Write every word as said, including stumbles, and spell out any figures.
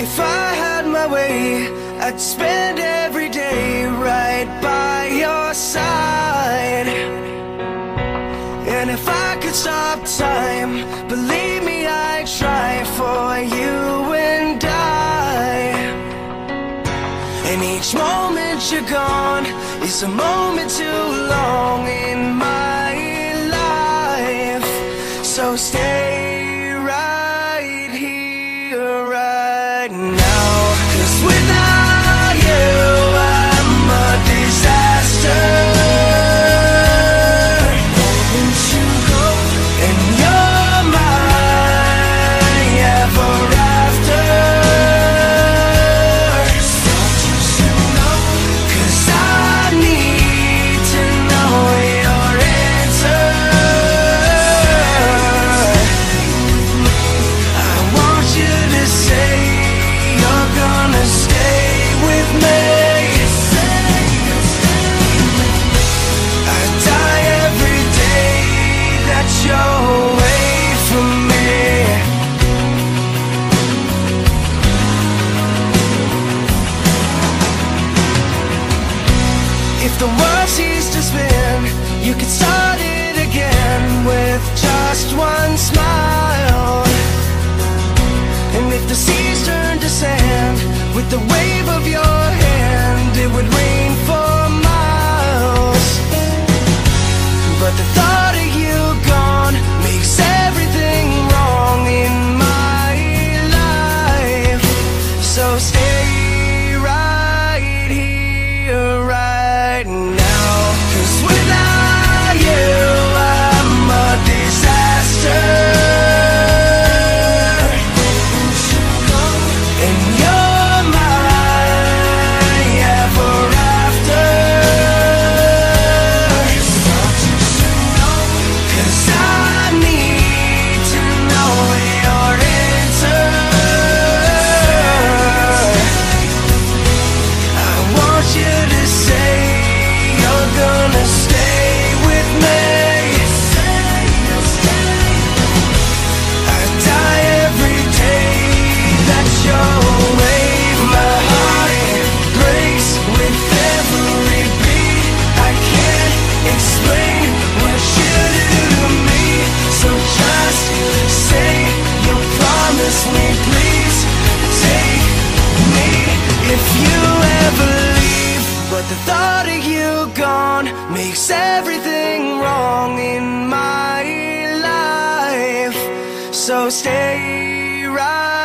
If I had my way, I'd spend every day right by your side. And if I could stop time, believe me, I'd try for you and I. And each moment you're gone is a moment too long in my life. So stay right here, right now. 'Cause without you, I'm a disaster. Won't you go? And you're mine ever after. Don't you should know? 'Cause I need to know your answer. I want you to say you're gonna stay with me. I die every day that you're away from me. If the world ceased to spin, you could start it again with just one smile. And if the seas turned to sand, with the wave of your hand, it would rain for miles. But the thought of you gone makes everything wrong in my life. So stay right here, right now. 'Cause without you, I'm a disaster. And you're mine ever after. 'Cause I need to know your answer. I want you to say you're gonna stay with me. I die every day that you're away. My heart breaks with every beat. I can't explain what you do to me. So just say you'll promise me, please take me if you ever leave. But the thought of you gone makes everything wrong in my life. So stay right